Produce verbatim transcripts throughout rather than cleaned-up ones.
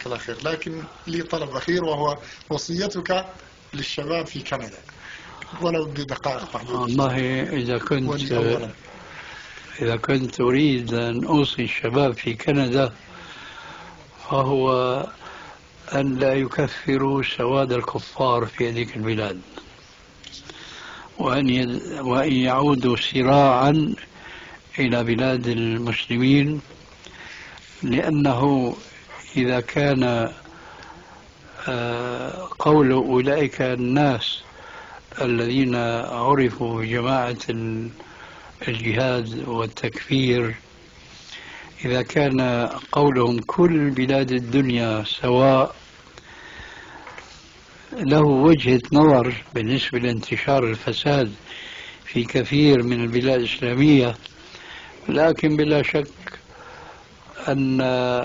جزاك الله خير. لكن لي طلب أخير، وهو وصيتك للشباب في كندا ولو بدقائق محدودة. والله إذا كنت إذا كنت أريد أن أوصي الشباب في كندا فهو أن لا يكفروا سواد الكفار في هذه البلاد، وأن يد... وأن يعودوا سراعا إلى بلاد المسلمين، لأنه إذا كان قول أولئك الناس الذين عرفوا بجماعة الجهاد والتكفير، إذا كان قولهم كل بلاد الدنيا سواء، له وجهة نظر بالنسبة لانتشار الفساد في كثير من البلاد الإسلامية، لكن بلا شك أن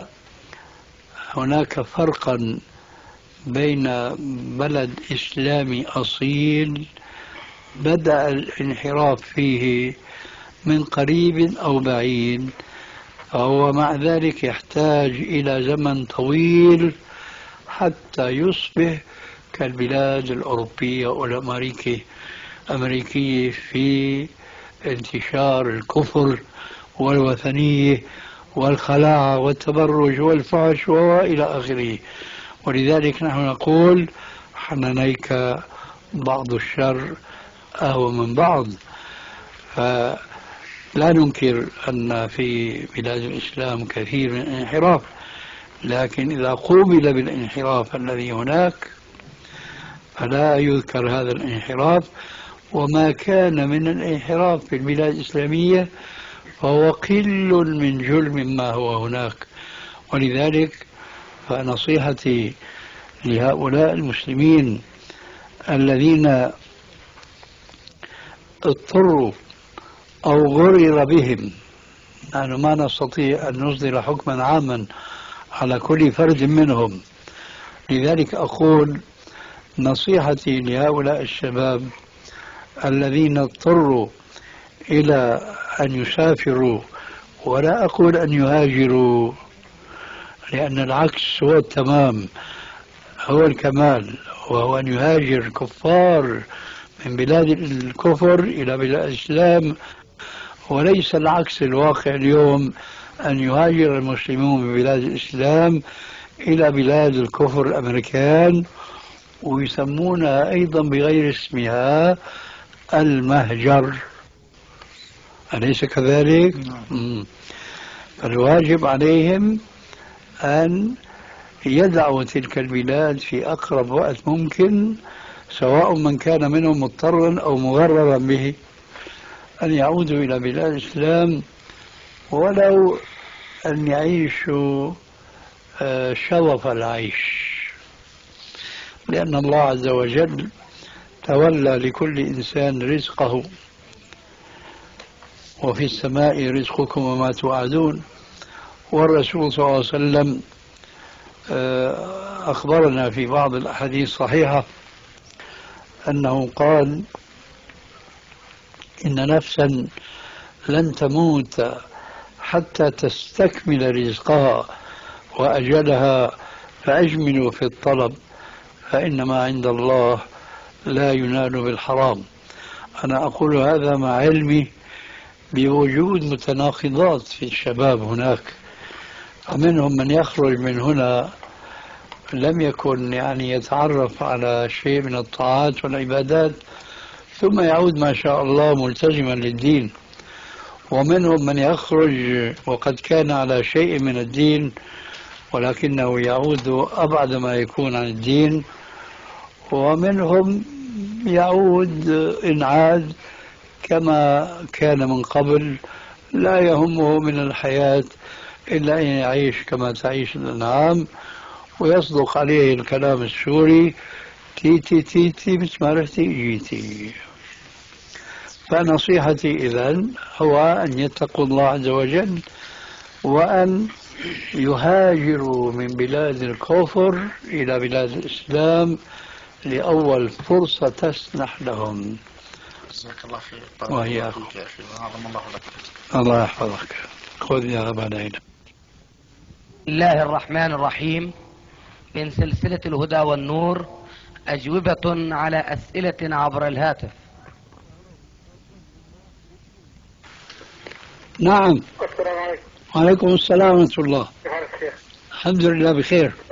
هناك فرقا بين بلد إسلامي أصيل بدأ الانحراف فيه من قريب أو بعيد، فهو مع ذلك يحتاج إلى زمن طويل حتى يصبح كالبلاد الأوروبية والأمريكية أمريكية في انتشار الكفر والوثنية والخلاعة والتبرج والفحش وإلى آخره. ولذلك نحن نقول حنانيك بعض الشر أهون من بعض. فلا ننكر أن في بلاد الإسلام كثير من الانحراف، لكن إذا قوبل بالانحراف الذي هناك فلا يذكر هذا الانحراف، وما كان من الانحراف في البلاد الإسلامية فهو قل من جل مما هو هناك. ولذلك فنصيحتي لهؤلاء المسلمين الذين اضطروا أو غرر بهم، نحن ما نستطيع أن نصدر حكما عاما على كل فرد منهم، لذلك أقول نصيحتي لهؤلاء الشباب الذين اضطروا إلى أن يسافروا، ولا أقول أن يهاجروا لأن العكس هو التمام، هو الكمال، وهو أن يهاجر الكفار من بلاد الكفر إلى بلاد الإسلام، وليس العكس الواقع اليوم أن يهاجر المسلمون من بلاد الإسلام إلى بلاد الكفر الأمريكان، ويسمونها أيضا بغير اسمها المهجر، أليس كذلك؟ فالواجب عليهم أن يدعوا تلك البلاد في أقرب وقت ممكن، سواء من كان منهم مضطرا أو مغررا به، أن يعودوا إلى بلاد الإسلام ولو أن يعيشوا شظف العيش، لأن الله عز وجل تولى لكل إنسان رزقه، وفي السماء رزقكم وما توعدون. والرسول صلى الله عليه وسلم أخبرنا في بعض الأحاديث الصحيحة أنه قال إن نفسا لن تموت حتى تستكمل رزقها وأجلها، فأجملوا في الطلب فإنما عند الله لا ينال بالحرام. أنا أقول هذا مع علمي بوجود متناقضات في الشباب هناك، فمنهم من يخرج من هنا لم يكن يعني يتعرف على شيء من الطاعات والعبادات ثم يعود ما شاء الله ملتزما للدين، ومنهم من يخرج وقد كان على شيء من الدين ولكنه يعود أبعد ما يكون عن الدين، ومنهم يعود إن عاد كما كان من قبل لا يهمه من الحياة إلا أن يعيش كما تعيش الأنعام، ويصدق عليه الكلام السوري تيتي تيتي مثل ما رحتي جيتي. فنصيحتي إذن هو أن يتقوا الله عز وجل وأن يهاجروا من بلاد الكفر إلى بلاد الإسلام لأول فرصة تسنح لهم. جزاك الله خير. وإياكم. الله لك. الله يحفظك. خذ يا أبا ليلى. بسم الله الرحمن الرحيم. من سلسلة الهدى والنور، أجوبة على أسئلة عبر الهاتف. نعم. السلام عليكم. وعليكم السلام ورحمة الله. كيف حالك شيخ؟ الحمد لله بخير.